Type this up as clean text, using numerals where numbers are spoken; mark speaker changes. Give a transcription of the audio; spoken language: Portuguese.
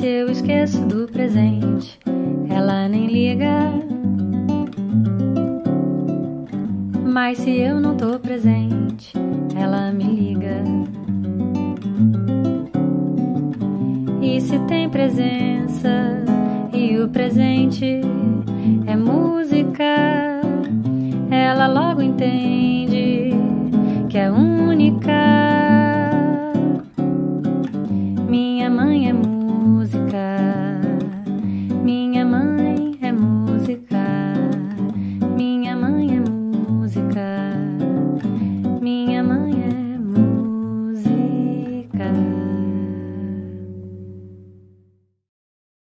Speaker 1: eu esqueço do presente, ela nem liga. Mas se eu não tô presente, ela me liga. E se tem presença e o presente é muito